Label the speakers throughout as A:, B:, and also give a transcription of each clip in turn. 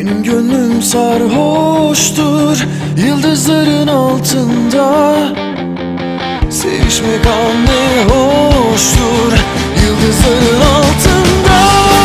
A: Benim gönlüm sarhoştur yıldızların altında. Sevişmek ne hoştur yıldızların altında.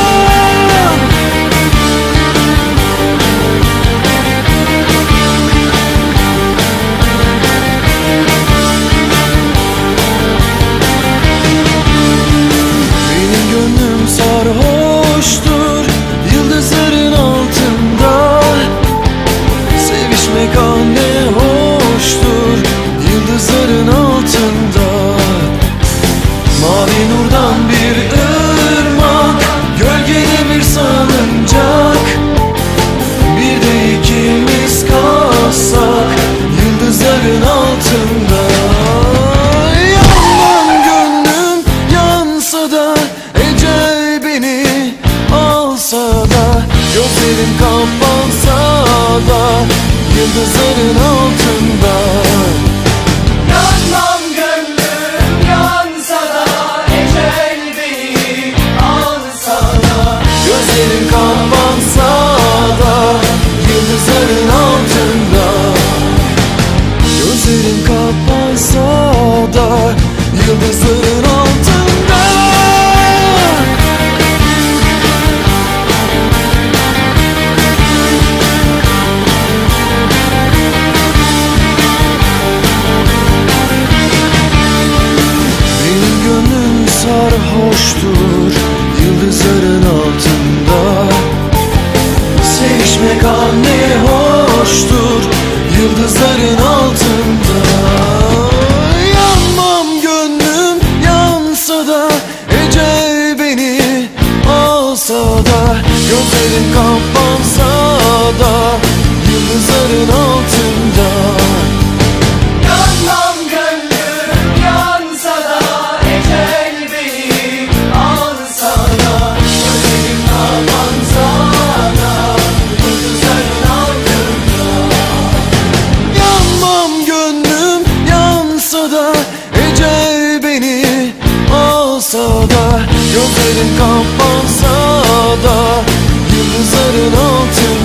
A: Benim gönlüm sarhoştur yıldızların altında. Sevişmek ne hoştur yıldızların altında. Mavi nurdan bir ırmak, gölgeli bir salıncak. Bir de ikimiz kalsak yıldızların altında. Yanmam gönlüm yansa da, ecel beni alsa da, gözlerim kapansa da yıldızların altında.
B: Yanmam gönlüm yansa da, ecel beni alsa da,
A: Gözlerim kapansa da yıldızların altında. Gözlerim kapansa da yıldızların altında. Benim gönlüm sarhoştur yıldızların altında. Sevişmek ne hoştur yıldızların altında. Yanmam gönlüm yansa da, ecel beni alsa da, gözlerim kapansa da yıldızların altında.
B: yanmam gönlüm yansa da, ecel beni alsa da, gözlerim kapansa da yıldızların altında.
A: Yanmam gönlüm yansa da, ecel beni alsa da, gözlerim kapansa da yıldızların altında.